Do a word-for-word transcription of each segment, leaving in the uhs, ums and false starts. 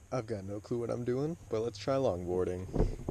I've got no clue what I'm doing, but let's try longboarding.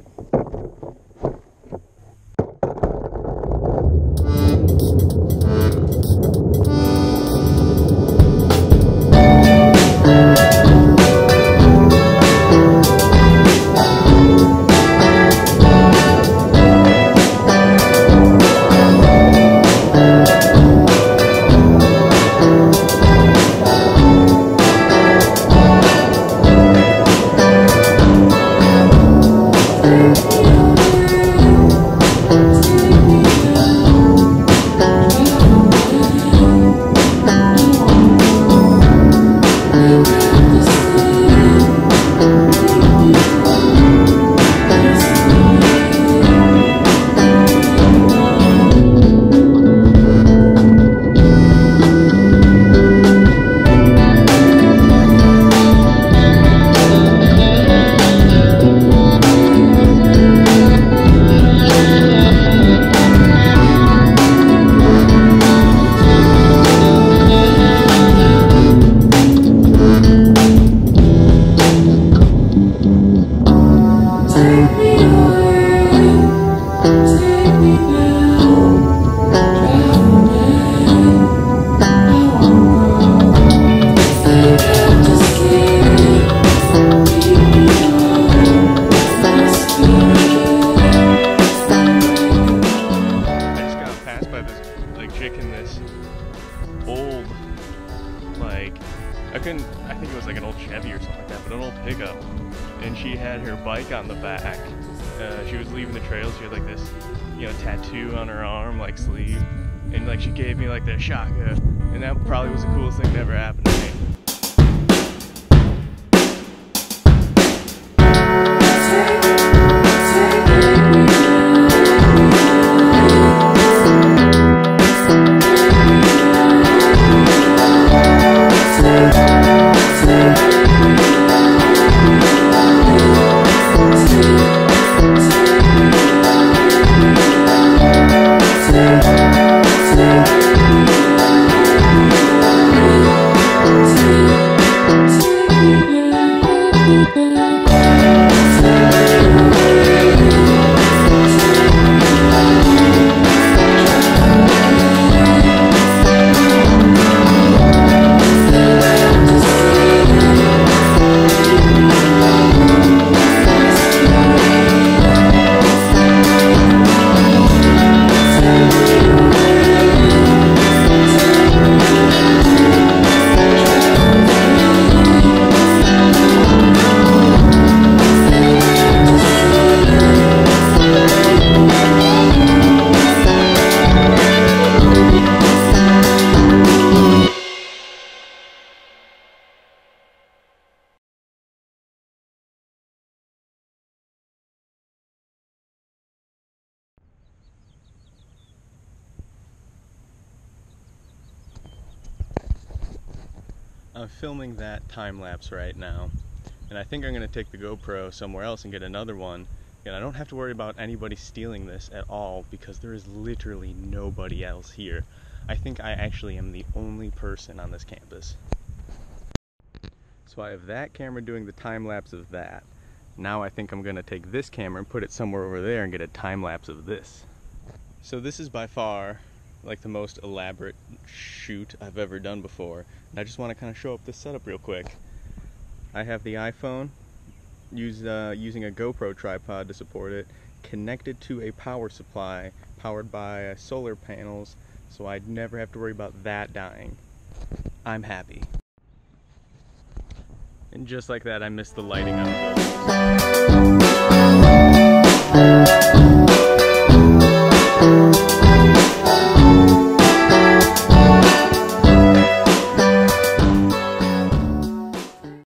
Old, like, I couldn't, I think it was like an old Chevy or something like that, but an old pickup, and she had her bike on the back. Uh, she was leaving the trail, she had like this, you know, tattoo on her arm, like sleeve, and like she gave me like that shaka, and that probably was the coolest thing that ever happened to me. I'm filming that time lapse right now, and I think I'm going to take the GoPro somewhere else and get another one, and I don't have to worry about anybody stealing this at all because there is literally nobody else here. I think I actually am the only person on this campus. So I have that camera doing the time lapse of that. Now I think I'm going to take this camera and put it somewhere over there and get a time lapse of this. So this is by far like the most elaborate shoot I've ever done before, and I just want to kind of show up this setup real quick. I have the iPhone use, uh, using a GoPro tripod to support it, connected to a power supply powered by uh, solar panels, so I'd never have to worry about that dying. I'm happy. And just like that, I missed the lighting on the building.